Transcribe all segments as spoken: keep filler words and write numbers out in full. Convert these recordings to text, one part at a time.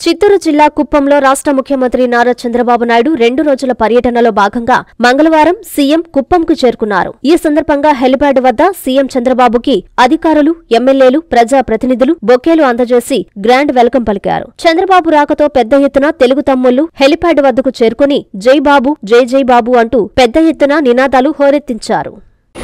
చిత్తూరు జిల్లా కుప్పంలో రాష్ట్ర ముఖ్యమంత్రి నారా చంద్రబాబు నాయుడు రెండు రోజుల పర్యటనలో భాగంగా మంగళవారం సీఎం కుప్పంకు చేరుకున్నారు. ఈ సందర్భంగా హెలిప్యాడ్ వద్ద సీఎం చంద్రబాబుకి అధికారులు, ఎమ్మెల్యేలు, ప్రజా ప్రతినిధులు బొకేలు అందజేసి గ్రాండ్ వెల్కమ్ పలికారు. చంద్రబాబు రాకతో పెద్ద ఎత్తున తెలుగు తమ్ముళ్లు హెలిప్యాడ్ వద్దకు చేరుకుని జై బాబు, జై జై బాబు అంటూ పెద్ద ఎత్తున నినాదాలు హోరెత్తించారు.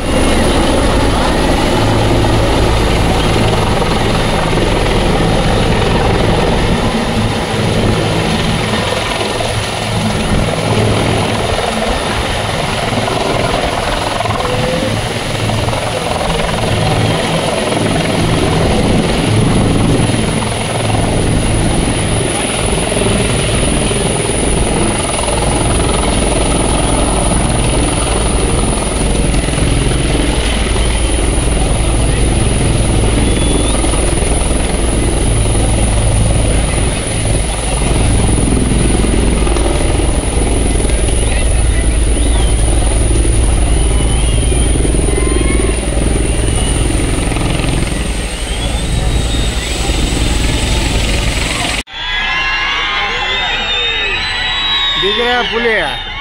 दिख रहा है पुलिया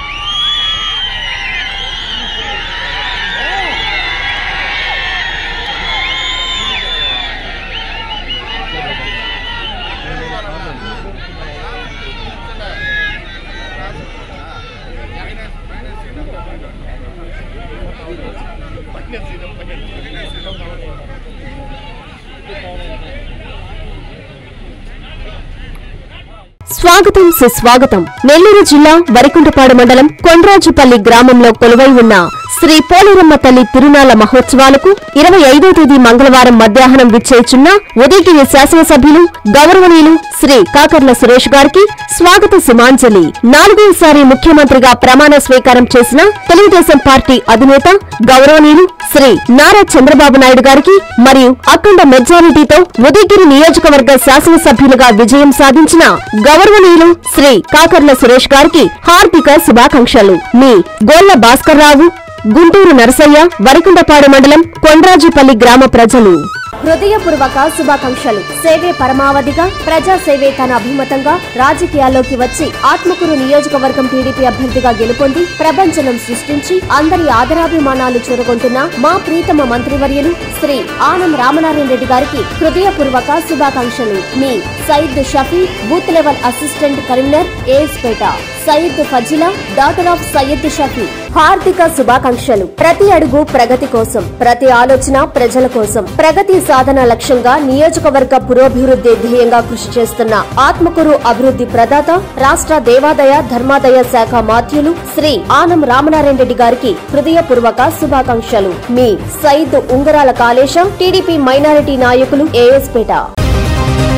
స్వాగతం సుస్వాగతం. నెల్లూరు జిల్లా వరికుంటపాడు మండలం కొండ్రాజుపల్లి గ్రామంలో కొలువై ఉన్న శ్రీ పోలేరమ్మ తల్లి తిరునాళ్ల మహోత్సవాలకు ఇరవై ఐదో తేదీ మంగళవారం మధ్యాహ్నం విచ్చేయుచున్న ఉదయగిరి శాసనసభ్యులు గౌరవనీయులు శ్రీ కాకర్ల సురేష్ గారికి స్వాగత సుమాంజలి. నాలుగోసారి ముఖ్యమంత్రిగా ప్రమాణ స్వీకారం చేసిన తెలుగుదేశం పార్టీ అధినేత గౌరవనీయులు శ్రీ నారా చంద్రబాబు నాయుడు గారికి మరియు అఖండ మెజారిటీతో ఉదయగిరి నియోజకవర్గ శాసనసభ్యులుగా విజయం సాధించిన గౌరవనీయులు శ్రీ కాకర్ల సురేష్ గారికి హార్దిక శుభాకాంక్షలు. మీ గోళ్ల భాస్కర్ రావు, గుంటూరు నరసయ్య, వరికుంటపాడు మండలం కొండ్రాజుపల్లి గ్రామ ప్రజలు. హృదయపూర్వక శుభాకాంక్షలు. సేవే పరమావధిగా ప్రజా సేవే తన అభిమతంగా రాజకీయాల్లోకి వచ్చి ఆత్మకూరు నియోజకవర్గం టీడీపీ అభ్యర్థిగా గెలుపొంది ప్రపంచనం సృష్టించి అందరి ఆదరాభిమానాలు చూరగొంటున్న మా ప్రీతమ మంత్రివర్యులు శ్రీ ఆనం రామనారాయణ రెడ్డి గారికి హృదయపూర్వక శుభాకాంక్షలు. మీ Sayeed Shafi, booth level assistant convener, ఏఎస్పేట, సయీద్ ఫజిలా, డాటర్ ఆఫ్ సయ్యద్ షఫీ. హార్దిక శుభాకాంక్షలు. ప్రతి అడుగు ప్రగతి కోసం, ప్రతి ఆలోచన ప్రజల కోసం, ప్రగతి సాధన లక్ష్యంగా నియోజకవర్గ పురోభివృద్ధి ధ్యేయంగా కృషి చేస్తున్న ఆత్మకూరు అభివృద్ధి ప్రదాత రాష్ట్ర దేవాదాయ ధర్మాదాయ శాఖ మాత్యులు శ్రీ ఆనం రామనారాయణ రెడ్డి గారికి హృదయపూర్వక శుభాకాంక్షలు. మీ సయీద్ ఉంగరాల కాళేశం, టీడీపీ మైనారిటీ నాయకులు, ఏఎస్పేట.